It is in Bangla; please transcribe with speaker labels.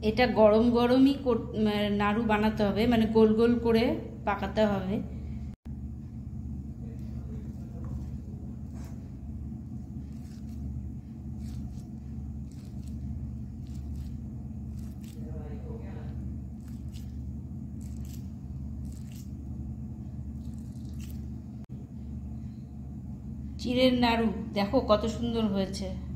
Speaker 1: এটা গরম গরমই নাড়ু বানাতে হবে, মানে গোল গোল করে পাকাতে হবে। চিড়ের নাড়ু দেখো কত সুন্দর হয়েছে।